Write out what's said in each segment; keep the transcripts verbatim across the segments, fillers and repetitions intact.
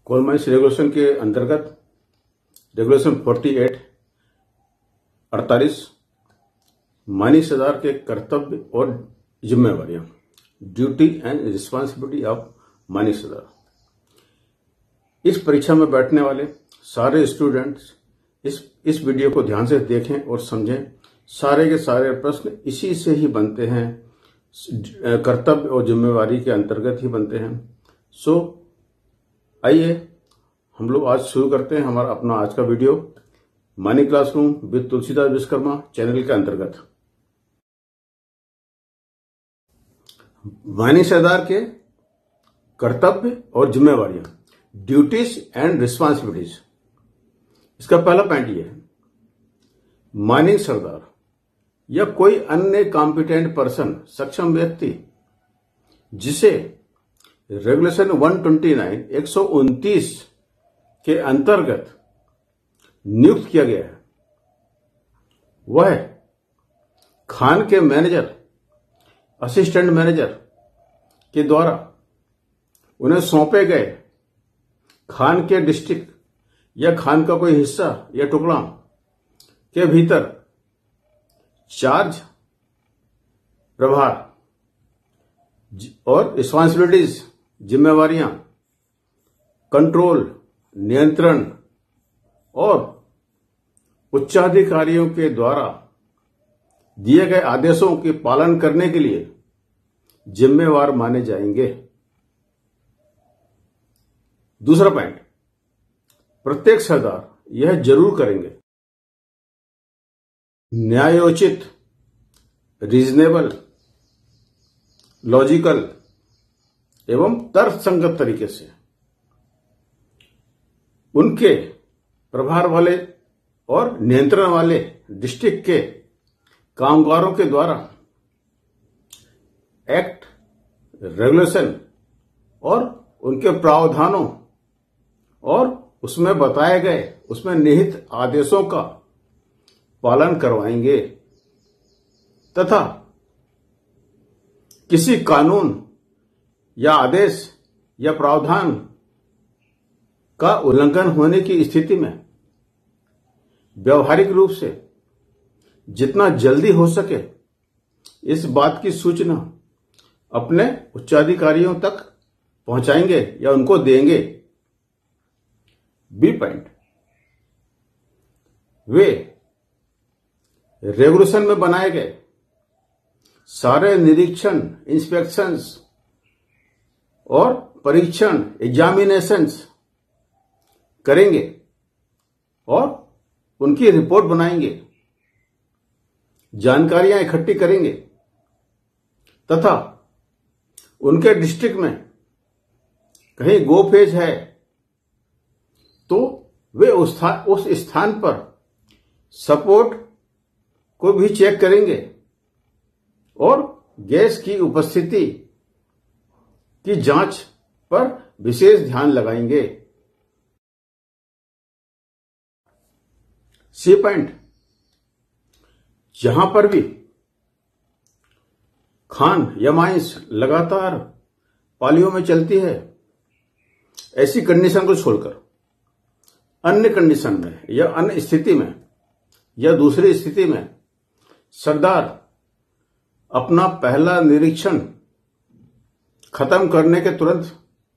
Coal mines regulation के अंतर्गत regulation अड़तालीस अड़तालीस माइनिंग सरदार के कर्तव्य और जिम्मेवारियां, duty and responsibility of mining सरदार। इस परीक्षा में बैठने वाले सारे स्टूडेंट्स इस इस वीडियो को ध्यान से देखें और समझें। सारे के सारे प्रश्न इसी से ही बनते हैं, कर्तव्य और जिम्मेवारी के अंतर्गत ही बनते हैं। सो आइए हम लोग आज शुरू करते हैं हमारा अपना आज का video mining classroom with Tulsidas Vishwakarma channel के अंतर्गत। माइनिंग सरदार के कर्तव्य और जिम्मेवारियां, ड्यूटीज एंड रिस्पॉन्सिबिलिटीज। इसका पहला पॉइंट यह है, माइनिंग सरदार या कोई अन्य कॉम्पिटेंट पर्सन, सक्षम व्यक्ति जिसे रेगुलेशन एक सौ उनतीस एक सौ उनतीस के अंतर्गत नियुक्त किया गया है, वह खान के मैनेजर, असिस्टेंट मैनेजर के द्वारा उन्हें सौंपे गए खान के डिस्ट्रिक्ट या खान का कोई हिस्सा या टुकड़ा के भीतर चार्ज, प्रभार और रिस्पॉन्सिबिलिटीज, जिम्मेवारियां, कंट्रोल, नियंत्रण और उच्चाधिकारियों के द्वारा दिए गए आदेशों के पालन करने के लिए जिम्मेवार माने जाएंगे। दूसरा पॉइंट, प्रत्येक सरदार यह जरूर करेंगे, न्यायोचित, रीजनेबल, लॉजिकल एवं तर्कसंगत तरीके से उनके प्रभार वाले और नियंत्रण वाले डिस्ट्रिक्ट के कामगारों के द्वारा एक्ट, रेगुलेशन और उनके प्रावधानों और उसमें बताए गए, उसमें निहित आदेशों का पालन करवाएंगे तथा किसी कानून या आदेश या प्रावधान का उल्लंघन होने की स्थिति में व्यवहारिक रूप से जितना जल्दी हो सके इस बात की सूचना अपने उच्चाधिकारियों तक पहुंचाएंगे या उनको देंगे। बी पॉइंट, वे रेगुलेशन में बनाए गए सारे निरीक्षण, इंस्पेक्शंस और परीक्षण, एग्जामिनेशंस करेंगे और उनकी रिपोर्ट बनाएंगे, जानकारियां इकट्ठी करेंगे तथा उनके डिस्ट्रिक्ट में कहीं गोफेज है तो वे उस स्थान, उस स्थान पर सपोर्ट को भी चेक करेंगे और गैस की उपस्थिति की जांच पर विशेष ध्यान लगाएंगे। सी पॉइंट, जहां पर भी खान या माइंस लगातार पालियों में चलती है, ऐसी कंडीशन को छोड़कर अन्य कंडीशन में या अन्य स्थिति में या दूसरी स्थिति में सरदार अपना पहला निरीक्षण खत्म करने के तुरंत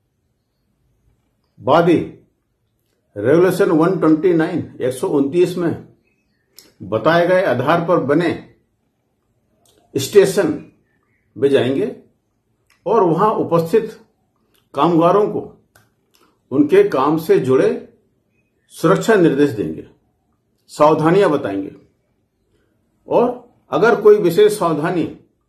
बाद ही रेगुलेशन एक सौ उनतीस एक सौ उनतीस में बताए गए आधार पर बने स्टेशन में जाएंगे और वहां उपस्थित कामगारों को उनके काम से जुड़े सुरक्षा निर्देश देंगे, सावधानियां बताएंगे और अगर कोई विशेष सावधानी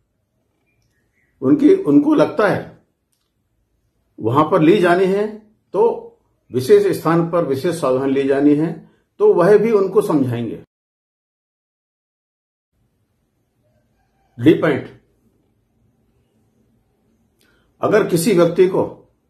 उनकी उनको लगता है वहां पर ली जानी है तो विशेष स्थान पर विशेष सावधानी ली जानी है तो वह भी उनको समझाएंगे। डी पॉइंट, अगर किसी व्यक्ति को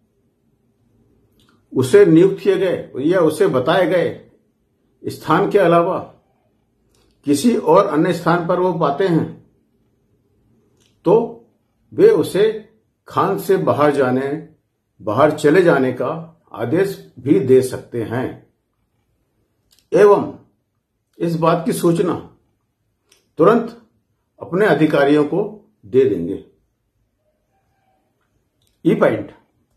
उसे नियुक्त किए गए या उसे बताए गए स्थान के अलावा किसी और अन्य स्थान पर वो पाते हैं तो वे उसे खान से बाहर जाने बाहर चले जाने का आदेश भी दे सकते हैं एवं इस बात की सूचना तुरंत अपने अधिकारियों को दे देंगे। ई पॉइंट,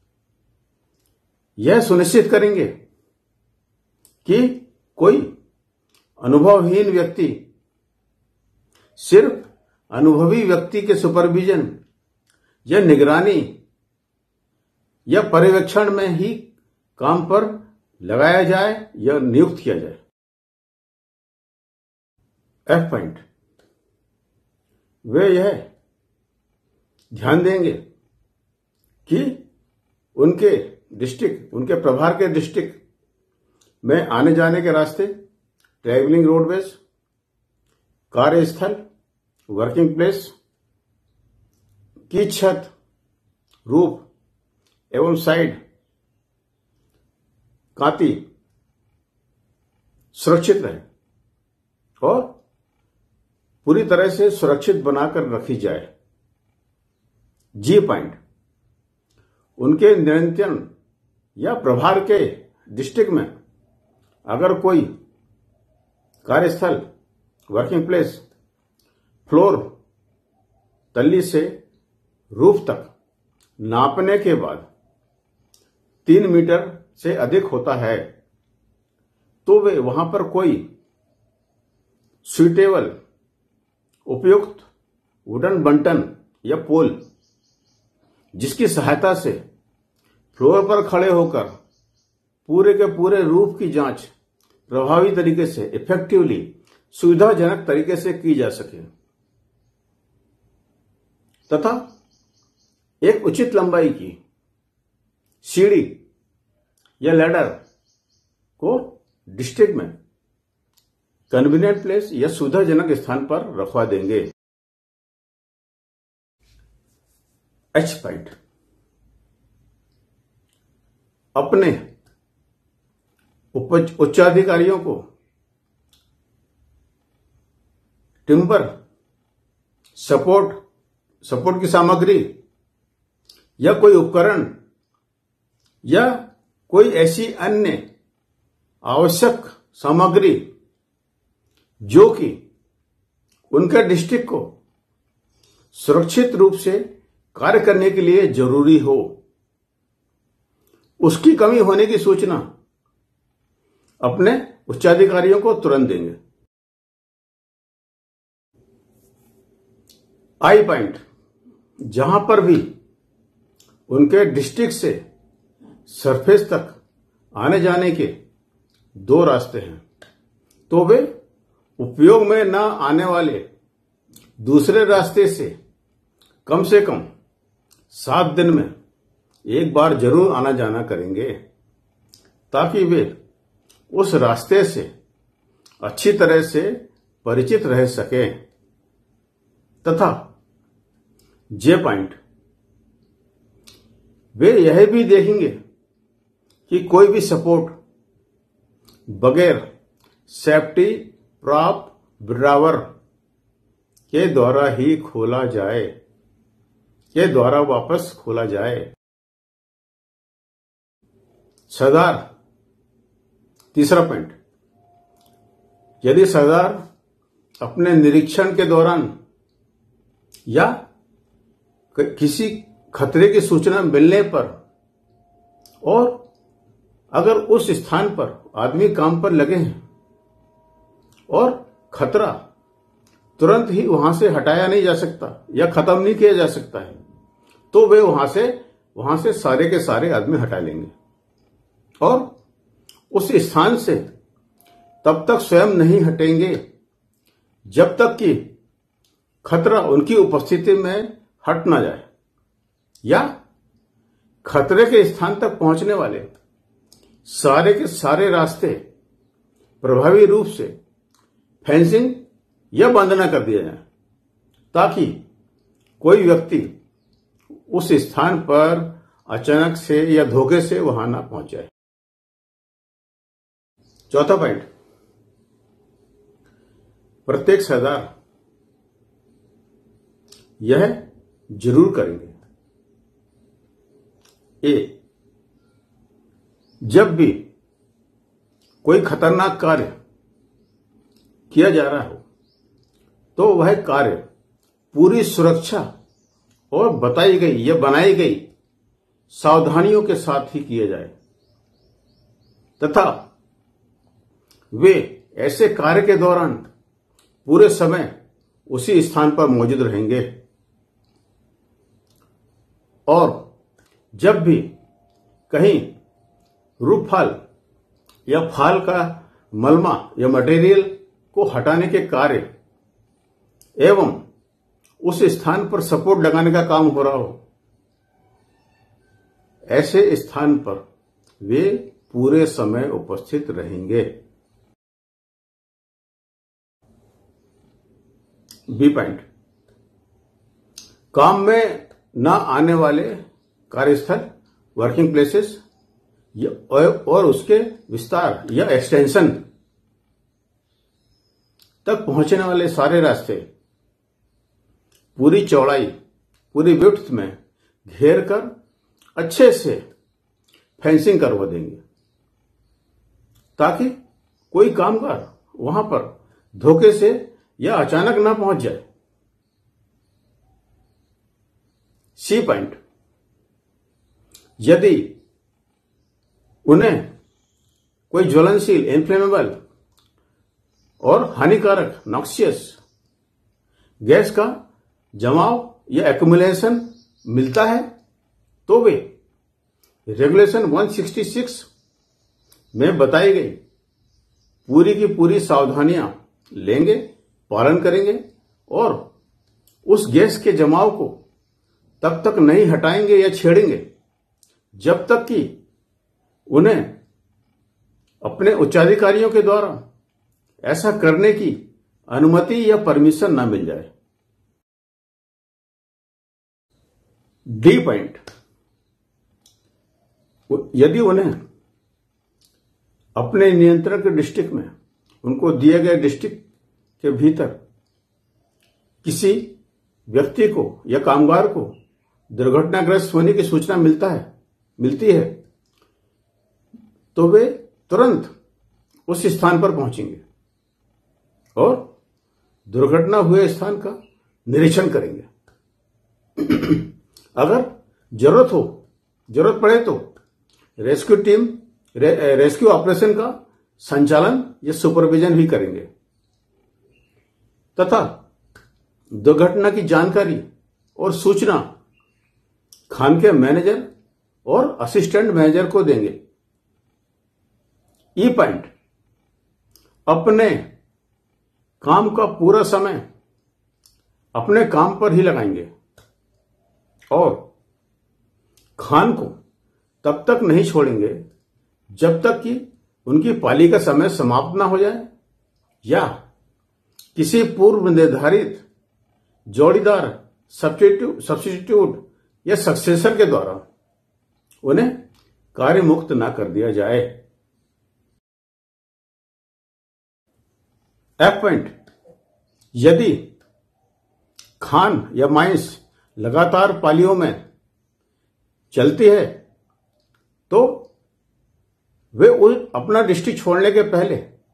यह सुनिश्चित करेंगे कि कोई अनुभवहीन व्यक्ति सिर्फ अनुभवी व्यक्ति के सुपरविजन या निगरानी या पर्यवेक्षण में ही काम पर लगाया जाए या नियुक्त किया जाए। एफ पॉइंट, वे यह ध्यान देंगे कि उनके डिस्ट्रिक्ट, उनके प्रभार के डिस्ट्रिक्ट में आने जाने के रास्ते, ट्रैवलिंग रोडवेज, कार्यस्थल, वर्किंग प्लेस की छत, रूफ एवं साइड कांति सुरक्षित रहे और पूरी तरह से सुरक्षित बनाकर रखी जाए। जी पॉइंट, उनके नियंत्रण या प्रभार के डिस्ट्रिक्ट में अगर कोई कार्यस्थल, वर्किंग प्लेस, फ्लोर तल्ली से रूफ तक नापने के बाद तीन मीटर से अधिक होता है तो वे वहां पर कोई सुइटेबल उपयुक्त वुडन बंटन या पोल जिसकी सहायता से फ्लोर पर खड़े होकर पूरे के पूरे रूफ की जांच प्रभावी तरीके से, इफेक्टिवली, सुविधाजनक तरीके से की जा सके तथा एक उचित लंबाई की सीढ़ी या लैडर को डिस्ट्रिक्ट में कन्वीनियंट प्लेस या सुविधाजनक स्थान पर रखवा देंगे। एच पॉइंट, अपने उच्चाधिकारियों को टिम्बर सपोर्ट सपोर्ट की सामग्री या कोई उपकरण या कोई ऐसी अन्य आवश्यक सामग्री जो कि उनके डिस्ट्रिक्ट को सुरक्षित रूप से कार्य करने के लिए जरूरी हो, उसकी कमी होने की सूचना अपने उच्चाधिकारियों को तुरंत देंगे। आई पॉइंट, जहां पर भी उनके डिस्ट्रिक्ट से सरफेस तक आने जाने के दो रास्ते हैं तो वे उपयोग में न आने वाले दूसरे रास्ते से कम से कम सात दिन में एक बार जरूर आना जाना करेंगे ताकि वे उस रास्ते से अच्छी तरह से परिचित रह सकें। तथा जे पॉइंट, वे यह भी देखेंगे कि कोई भी सपोर्ट बगैर सेफ्टी प्रॉप ड्रावर के द्वारा ही खोला जाए, के द्वारा वापस खोला जाए। सरदार, तीसरा पॉइंट, यदि सरदार अपने निरीक्षण के दौरान या किसी खतरे की सूचना मिलने पर और अगर उस स्थान पर आदमी काम पर लगे हैं और खतरा तुरंत ही वहां से हटाया नहीं जा सकता या खत्म नहीं किया जा सकता है तो वे वहां से वहां से सारे के सारे आदमी हटा लेंगे और उस स्थान से तब तक स्वयं नहीं हटेंगे जब तक कि खतरा उनकी उपस्थिति में हट ना जाए या खतरे के स्थान तक पहुंचने वाले सारे के सारे रास्ते प्रभावी रूप से फेंसिंग या बंद न कर दिया जाए ताकि कोई व्यक्ति उस स्थान पर अचानक से या धोखे से वहां ना पहुंच जाए। चौथा पॉइंट, प्रत्येक सरदार यह जरूर करेंगे, ए जब भी कोई खतरनाक कार्य किया जा रहा हो तो वह कार्य पूरी सुरक्षा और बताई गई या बनाई गई सावधानियों के साथ ही किया जाए तथा वे ऐसे कार्य के दौरान पूरे समय उसी स्थान पर मौजूद रहेंगे। और जब भी कहीं रूप फाल या फाल का मलमा या मटेरियल को हटाने के कार्य एवं उस स्थान पर सपोर्ट लगाने का काम हो रहा हो, ऐसे स्थान पर वे पूरे समय उपस्थित रहेंगे। बी पॉइंट, काम में न आने वाले कार्यस्थल वर्किंग प्लेसेस और उसके विस्तार या एक्सटेंशन तक पहुंचने वाले सारे रास्ते पूरी चौड़ाई पूरी विड्थ में घेर कर अच्छे से फेंसिंग करवा देंगे ताकि कोई कामगार वहां पर धोखे से या अचानक ना पहुंच जाए। सी पॉइंट, यदि उन्हें कोई ज्वलनशील इन्फ्लेमेबल और हानिकारक नॉक्सियस गैस का जमाव या एक्युमुलेशन मिलता है तो वे रेगुलेशन एक सौ छियासठ में बताई गई पूरी की पूरी सावधानियां लेंगे, पालन करेंगे और उस गैस के जमाव को तब तक नहीं हटाएंगे या छेड़ेंगे जब तक कि उन्हें अपने उच्चाधिकारियों के द्वारा ऐसा करने की अनुमति या परमिशन ना मिल जाए। डी पॉइंट, यदि उन्हें अपने नियंत्रण के डिस्ट्रिक्ट में उनको दिए गए डिस्ट्रिक्ट के भीतर किसी व्यक्ति को या कामगार को दुर्घटनाग्रस्त होने की सूचना मिलता है मिलती है तो वे तुरंत उस स्थान पर पहुंचेंगे और दुर्घटना हुए स्थान का निरीक्षण करेंगे। अगर जरूरत हो जरूरत पड़े तो रेस्क्यू टीम रे, रेस्क्यू ऑपरेशन का संचालन या सुपरविजन भी करेंगे तथा दुर्घटना की जानकारी और सूचना खान के मैनेजर और असिस्टेंट मैनेजर को देंगे। ई पॉइंट, अपने काम का पूरा समय अपने काम पर ही लगाएंगे और खान को तब तक नहीं छोड़ेंगे जब तक कि उनकी पाली का समय समाप्त ना हो जाए या किसी पूर्व निर्धारित जोड़ीदार सब्स्टिट्यूट सब्स्टिट्यूट या सक्सेसर के द्वारा उन्हें कार्य मुक्त ना कर दिया जाए। एफ पॉइंट, यदि खान या माइंस लगातार पालियों में चलती है तो वे अपना डिस्ट्रिक्ट छोड़ने के पहले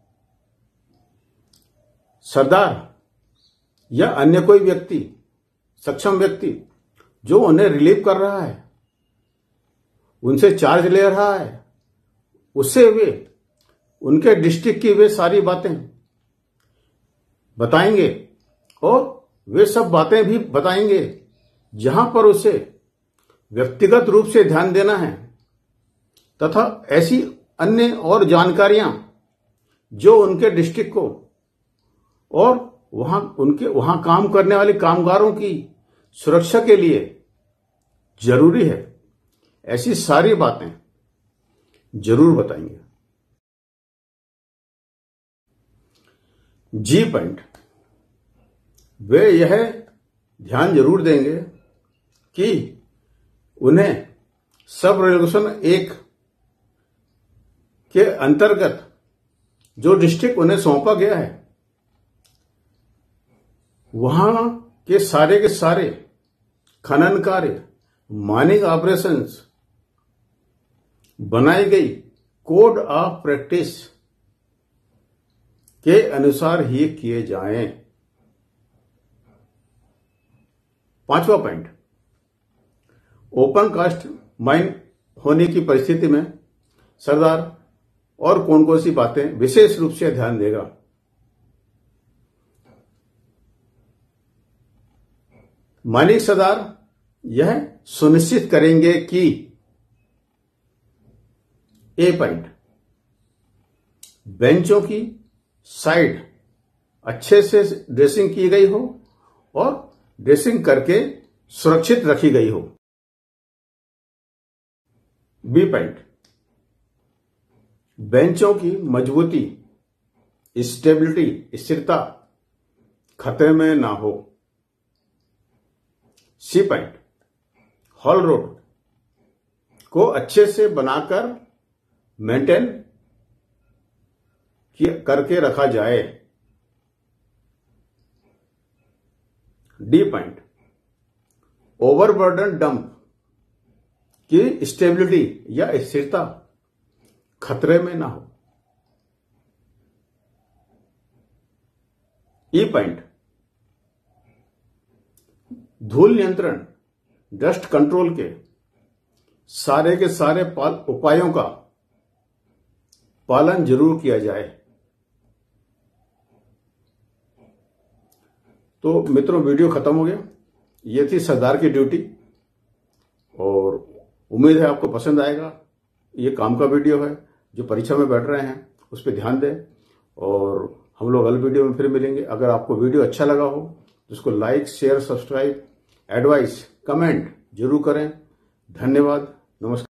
सरदार या अन्य कोई व्यक्ति सक्षम व्यक्ति जो उन्हें रिलीव कर रहा है उनसे चार्ज ले रहा है उससे वे उनके डिस्ट्रिक्ट की वे सारी बातें बताएंगे और वे सब बातें भी बताएंगे जहां पर उसे व्यक्तिगत रूप से ध्यान देना है तथा ऐसी अन्य और जानकारियां जो उनके डिस्ट्रिक्ट को और वहां उनके वहां काम करने वाले कामगारों की सुरक्षा के लिए जरूरी है, ऐसी सारी बातें जरूर बताएंगे। जी पॉइंट, वे यह ध्यान जरूर देंगे कि उन्हें सब रेगुलेशन एक के अंतर्गत जो डिस्ट्रिक्ट उन्हें सौंपा गया है वहां के सारे के सारे खनन कार्य, माइनिंग ऑपरेशंस, बनाई गई कोड ऑफ प्रैक्टिस के अनुसार ही किए जाएं। पांचवा पॉइंट, ओपन कास्ट माइन होने की परिस्थिति में सरदार और कौन कौन सी बातें विशेष रूप से ध्यान देगा। मानिक सरदार यह सुनिश्चित करेंगे कि ए पॉइंट, बेंचों की साइड अच्छे से ड्रेसिंग की गई हो और ड्रेसिंग करके सुरक्षित रखी गई हो। बी पॉइंट, बेंचों की मजबूती, स्टेबिलिटी, स्थिरता खतरे में ना हो। सी पॉइंट, हॉल रोड को अच्छे से बनाकर मेंटेन करके रखा जाए। डी पॉइंट, ओवरबर्डन डंप की स्टेबिलिटी या स्थिरता खतरे में ना हो। ई पॉइंट, धूल नियंत्रण, डस्ट कंट्रोल के सारे के सारे उपायों का पालन जरूर किया जाए। तो मित्रों, वीडियो खत्म हो गया। ये थी सरदार की ड्यूटी और उम्मीद है आपको पसंद आएगा। ये काम का वीडियो है, जो परीक्षा में बैठ रहे हैं उस पर ध्यान दें और हम लोग अगले वीडियो में फिर मिलेंगे। अगर आपको वीडियो अच्छा लगा हो तो उसको like, share, subscribe, advice, comment जरूर करें। धन्यवाद, नमस्कार।